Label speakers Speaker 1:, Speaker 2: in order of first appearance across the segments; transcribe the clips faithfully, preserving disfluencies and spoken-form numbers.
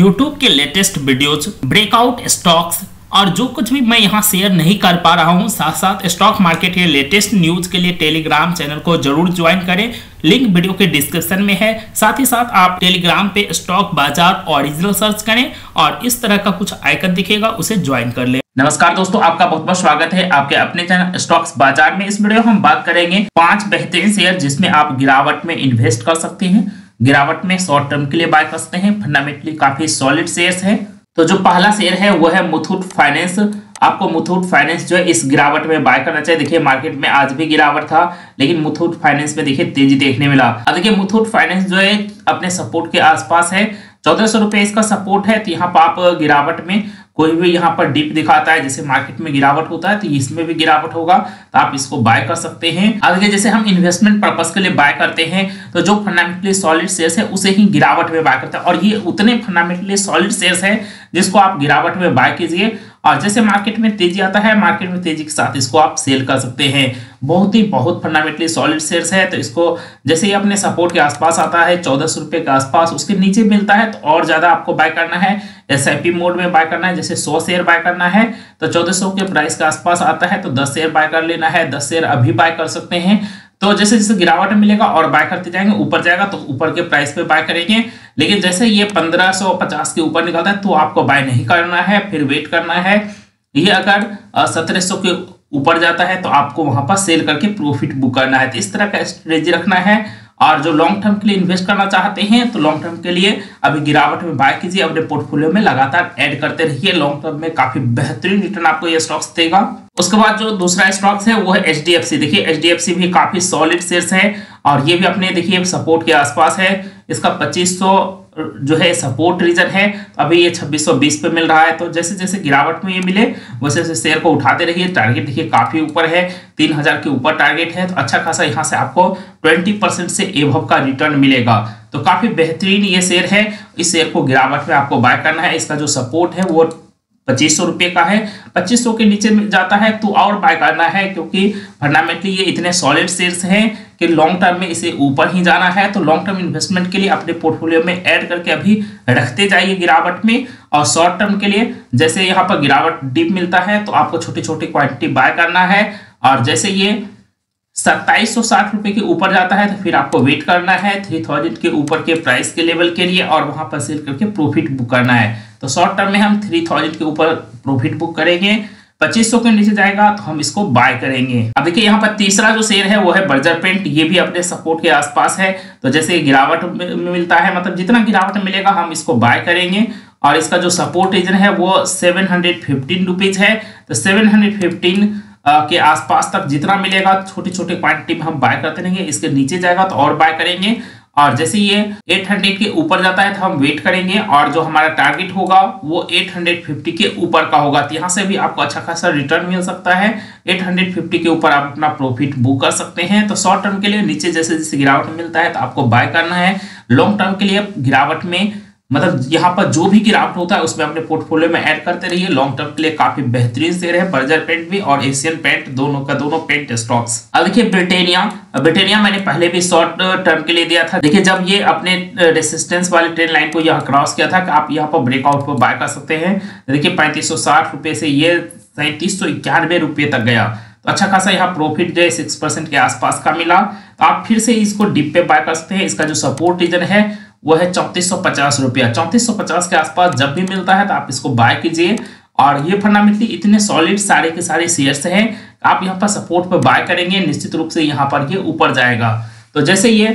Speaker 1: YouTube के latest videos, breakout stocks और जो कुछ भी मैं यहाँ शेयर नहीं कर पा रहा हूँ, साथ साथ स्टॉक मार्केट के लेटेस्ट न्यूज के लिए टेलीग्राम चैनल को जरूर ज्वाइन करें। लिंक वीडियो के डिस्क्रिप्शन में है। साथ ही साथ आप टेलीग्राम पे स्टॉक बाजार ओरिजिनल सर्च करें और इस तरह का कुछ आइकन दिखेगा, उसे ज्वाइन कर लें। नमस्कार दोस्तों, आपका बहुत बहुत स्वागत है आपके अपने चैनल स्टॉक्स बाजार में। इस वीडियो में हम बात करेंगे पांच बेहतरीन शेयर जिसमें आप गिरावट में इन्वेस्ट कर सकते हैं, गिरावट में शॉर्ट टर्म के लिए बाय कर सकते हैं। फंडामेंटली काफी सॉलिड शेयर्स है। तो जो पहला शेयर है वो है मुथूट फाइनेंस। आपको मुथूट फाइनेंस जो है इस गिरावट में बाय करना चाहिए। देखिए मार्केट में आज भी गिरावट था, लेकिन मुथूट फाइनेंस में देखिए तेजी देखने मिला। अब देखिए मुथूट फाइनेंस जो है अपने सपोर्ट के आसपास है, चौदह सौ रुपए इसका सपोर्ट है। तो यहाँ पर आप गिरावट में कोई भी यहाँ पर डिप दिखाता है, जैसे मार्केट में गिरावट होता है तो इसमें भी गिरावट होगा, तो आप इसको बाय कर सकते हैं। आगे जैसे हम इन्वेस्टमेंट पर्पस के लिए बाय करते हैं तो जो फंडामेंटली सॉलिड शेयर्स है उसे ही गिरावट में बाय करते हैं, और ये उतने फंडामेंटली सॉलिड शेयर्स है जिसको आप गिरावट में बाय कीजिए। और जैसे मार्केट में तेजी आता है, मार्केट में तेजी के साथ इसको आप सेल कर सकते हैं। बहुत ही बहुत फंडामेंटली सॉलिड शेयर्स है। तो इसको जैसे ही अपने सपोर्ट के आसपास आता है, चौदह सौ रुपए के आसपास, उसके नीचे मिलता है तो और ज्यादा आपको बाय करना है। एस आई पी मोड में बाय करना है, जैसे सौ शेयर बाय करना है तो चौदह सौ के प्राइस के आसपास आता है तो दस शेयर बाय कर लेना है। दस शेयर अभी बाय कर सकते हैं। तो जैसे जैसे गिरावट मिलेगा और बाय करते जाएंगे, ऊपर जाएगा तो ऊपर के प्राइस पे बाय करेंगे। लेकिन जैसे ये पंद्रह सौ पचास के ऊपर निकलता है तो आपको बाय नहीं करना है, फिर वेट करना है। ये अगर सत्रह सौ के ऊपर जाता है तो आपको वहां पर सेल करके प्रॉफिट बुक करना है। तो इस तरह का स्ट्रेटजी रखना है। और जो लॉन्ग टर्म के लिए इन्वेस्ट करना चाहते हैं तो लॉन्ग टर्म के लिए अभी गिरावट में बाय कीजिए, अपने पोर्टफोलियो में लगातार ऐड करते रहिए। लॉन्ग टर्म में काफी बेहतरीन रिटर्न आपको ये स्टॉक्स देगा। उसके बाद जो दूसरा स्टॉक्स है वो है एच डी एफ सी। देखिए एच डी एफ सी भी काफी सॉलिड शेयर्स है और ये भी अपने देखिए सपोर्ट के आसपास है। इसका पच्चीस सौ जो है सपोर्ट रीजन है, अभी ये छब्बीस सौ बीस पे मिल रहा है। तो जैसे जैसे गिरावट में ये मिले वैसे वैसे शेयर को उठाते रहिए। टारगेट देखिए काफी ऊपर है, तीन हजार के ऊपर टारगेट है, तो अच्छा खासा यहाँ से आपको बीस परसेंट से एबव का रिटर्न मिलेगा। तो काफी बेहतरीन ये शेयर है। इस शेयर को गिरावट में आपको बाय करना है। इसका जो सपोर्ट है वो पच्चीस सौ रुपये का है। पच्चीस सौ के नीचे में जाता है तो और बाय करना है, क्योंकि फंडामेंटली ये इतने सॉलिड शेयर्स हैं कि लॉन्ग टर्म में इसे ऊपर ही जाना है। तो लॉन्ग टर्म इन्वेस्टमेंट के लिए अपने पोर्टफोलियो में ऐड करके अभी रखते जाइए गिरावट में। और शॉर्ट टर्म के लिए जैसे यहाँ पर गिरावट डिप मिलता है तो आपको छोटी छोटी क्वांटिटी बाय करना है। और जैसे ये सत्ताईस सौ साठ रुपए के ऊपर जाता है तो फिर आपको वेट करना है थ्री थाउजेंड के ऊपर के प्राइस के लेवल के लिए, और वहां पर सेल करके प्रॉफिट बुक करना है। तो शॉर्ट टर्म में हम थ्री थाउजेंड के ऊपर प्रॉफिट बुक करेंगे, पच्चीस सौ के नीचे जाएगा तो हम इसको बाय करेंगे। अब देखिए यहाँ पर तीसरा जो शेयर है वो है बर्जर पेंट। ये भी अपने सपोर्ट के आसपास है। तो जैसे गिरावट में मिलता है, मतलब जितना गिरावट मिलेगा हम इसको बाय करेंगे। और इसका जो सपोर्ट रीजन है वो सेवन हंड्रेड फिफ्टीन रुपीज है। तो सेवन हंड्रेड फिफ्टीन के आसपास तक जितना मिलेगा छोटी छोटी क्वांटिटी में हम बाय करते रहेंगे। इसके नीचे जाएगा तो और बाय करेंगे। और जैसे ये आठ सौ के ऊपर जाता है तो हम वेट करेंगे, और जो हमारा टारगेट होगा वो आठ सौ पचास के ऊपर का होगा। तो यहाँ से भी आपको अच्छा खासा रिटर्न मिल सकता है। आठ सौ पचास के ऊपर आप अपना प्रॉफिट बुक कर सकते हैं। तो शॉर्ट टर्म के लिए नीचे जैसे जैसे गिरावट मिलता है तो आपको बाय करना है। लॉन्ग टर्म के लिए गिरावट में मतलब यहाँ पर जो भी गिरावट होता है उसमें अपने पोर्टफोलियो में ऐड करते रहिए। लॉन्ग टर्म के लिए काफी बेहतरीन शेयर है बर्जर पेंट भी और एशियन पेंट, दोनों का दोनों पेंट स्टॉक्स। अब देखिए ब्रिटेनिया। ब्रिटेनिया मैंने पहले भी शॉर्ट टर्म के लिए दिया था। देखिए जब ये अपने रेसिस्टेंस वाले ट्रेंड लाइन को यहाँ क्रॉस किया था कि आप यहाँ पर ब्रेकआउट पर बाय कर सकते हैं। देखिए पैंतीस सौ साठ रुपए से ये सैंतीस सौ इक्यानवे रुपये तक गया, तो अच्छा खासा यहाँ प्रॉफिट जो है सिक्स परसेंट के आसपास का मिला। तो आप फिर से इसको डिप पे बाय कर सकते हैं। इसका जो सपोर्ट रीजन है वो है चौंतीस सौ पचास रुपया। चौंतीस सौ पचास के आसपास जब भी मिलता है तो आप इसको बाय कीजिए। और ये फंडामेंटली इतने सॉलिड सारे के सारे शेयर्स हैं, आप यहाँ पर सपोर्ट पर बाय करेंगे, निश्चित रूप से यहाँ पर ये ऊपर जाएगा। तो जैसे ये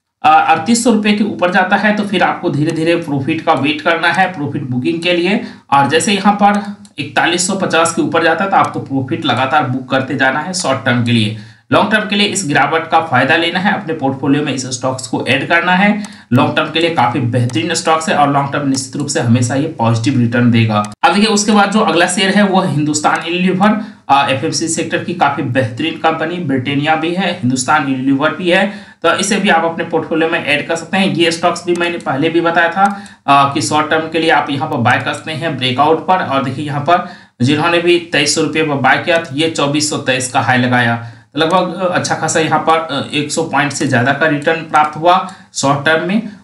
Speaker 1: अड़तीस सौ रुपये के ऊपर जाता है तो फिर आपको धीरे धीरे प्रॉफिट का वेट करना है प्रॉफिट बुकिंग के लिए। और जैसे यहाँ पर इकतालीस सौ पचास के ऊपर जाता है तो आपको प्रॉफिट लगातार बुक करते जाना है शॉर्ट टर्म के लिए। लॉन्ग टर्म के लिए इस गिरावट का फायदा लेना है, अपने पोर्टफोलियो में इस स्टॉक्स को ऐड करना है। लॉन्ग टर्म के लिए काफी बेहतरीन स्टॉक्स है और लॉन्ग टर्म निश्चित रूप से हमेशा ये पॉजिटिव रिटर्न देगा। अब देखिए उसके बाद जो अगला शेयर है वो Hindustan Unilever. F M C sector की काफी बेहतरीन कंपनी, ब्रिटेनिया भी है, हिंदुस्तान यूनिलीवर भी है। तो इसे भी आप अपने पोर्टफोलियो में ऐड कर सकते हैं। ये स्टॉक्स भी मैंने पहले भी बताया था आ, कि शॉर्ट टर्म के लिए आप यहाँ पर बाय कर सकते हैं ब्रेकआउट पर। और देखिए यहाँ पर जिन्होंने भी तेईस सौ रुपये पर बाय किया तो ये चौबीस सौ तेईस का हाई लगाया, लगभग अच्छा खासा यहाँ पर एक सौ पॉइंट से ज्यादा का रिटर्न प्राप्त हुआ शॉर्ट टर्म में।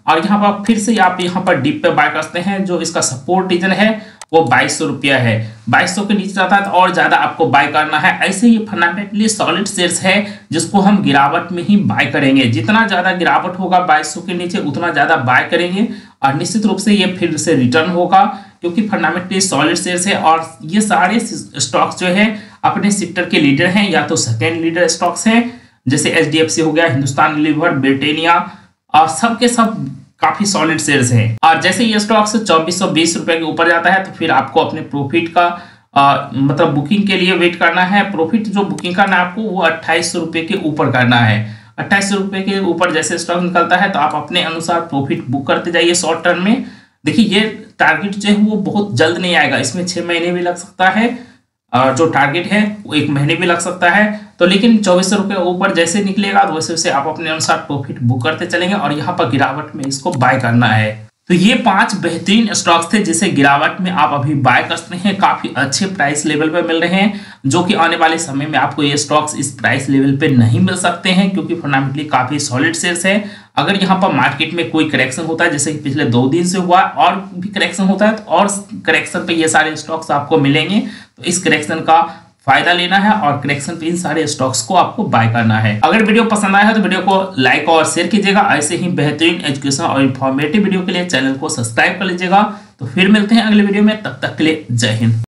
Speaker 1: और यहाँ पर फिर से आप यहाँ पर डीप पे बाय करते हैं। जो इसका सपोर्ट रीजन है वो बाईस सौ रुपया है। बाईस सौ के नीचे जाता है तो और ज्यादा आपको बाय करना है। ऐसे ही फंडामेंटली सॉलिड शेयर्स है जिसको हम गिरावट में ही बाय करेंगे। जितना ज्यादा गिरावट होगा बाईस सौ के नीचे उतना ज्यादा बाय करेंगे और निश्चित रूप से ये फिर से रिटर्न होगा, क्योंकि फंडामेंटली सॉलिड शेयर्स है और ये सारे स्टॉक्स जो है अपने सेक्टर के लीडर हैं या तो सेकेंड लीडर स्टॉक्स हैं, जैसे एच डी एफ सी हो गया, हिंदुस्तान लीवर, ब्रिटेनिया और सबके सब काफी सॉलिड शेयर्स हैं। और जैसे ये स्टॉक्स चौबीस सौ बीस रुपए के ऊपर जाता है तो फिर आपको अपने प्रॉफिट का आ, मतलब बुकिंग के लिए वेट करना है। प्रॉफिट जो बुकिंग करना है आपको वो अट्ठाईस सौ रुपए के ऊपर करना है। अट्ठाईस सौ रुपए के ऊपर जैसे स्टॉक निकलता है तो आप अपने अनुसार प्रॉफिट बुक करते जाइए शॉर्ट टर्म में। देखिए ये टारगेट जो है वो बहुत जल्द नहीं आएगा, इसमें छह महीने भी लग सकता है और जो टारगेट है वो एक महीने भी लग सकता है। तो लेकिन चौबीस सौ रुपये ऊपर जैसे निकलेगा तो वैसे वैसे आप अपने अनुसार प्रॉफिट बुक करते चलेंगे और यहाँ पर गिरावट में इसको बाय करना है। तो ये पांच बेहतरीन स्टॉक्स थे जिसे गिरावट में आप अभी बाय कर सकते हैं। काफी अच्छे प्राइस लेवल पे मिल रहे हैं, जो कि आने वाले समय में आपको ये स्टॉक्स इस प्राइस लेवल पे नहीं मिल सकते हैं, क्योंकि फंडामेंटली काफी सॉलिड शेयर्स है। अगर यहाँ पर मार्केट में कोई करेक्शन होता है जैसे कि पिछले दो दिन से हुआ और भी करेक्शन होता है तो और करेक्शन पे ये सारे स्टॉक्स आपको मिलेंगे। तो इस करेक्शन का फायदा लेना है और करेक्शन पे इन सारे स्टॉक्स को आपको बाय करना है। अगर वीडियो पसंद आया है तो वीडियो को लाइक और शेयर कीजिएगा। ऐसे ही बेहतरीन एजुकेशन और इन्फॉर्मेटिव वीडियो के लिए चैनल को सब्सक्राइब कर लीजिएगा। तो फिर मिलते हैं अगले वीडियो में, तब तक के लिए जय हिंद।